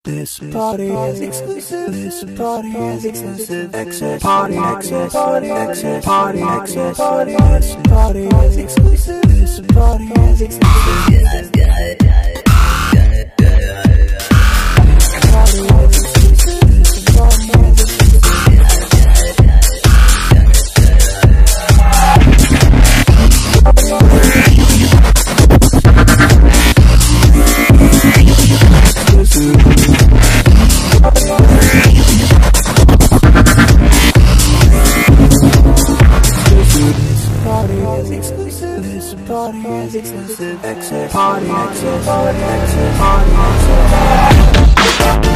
This party is exclusive. This party is exclusive. Access party access. Party access. Party access. Party. This party is exclusive. This party is exclusive. This party is exclusive. Access party access. Party access. Party access.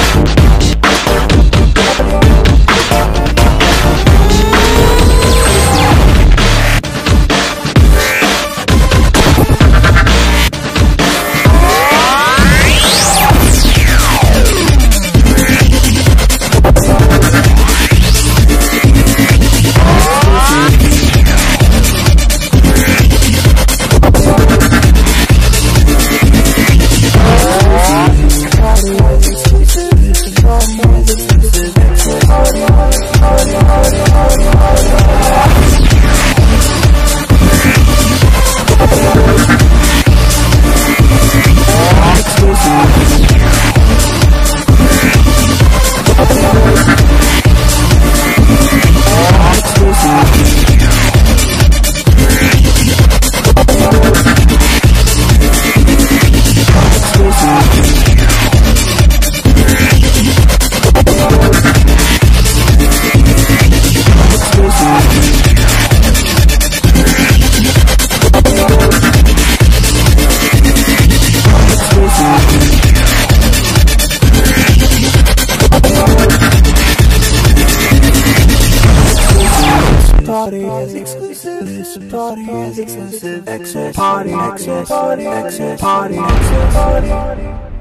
Party is exclusive. This party is exclusive. Access party access. Party access. Party access. Party.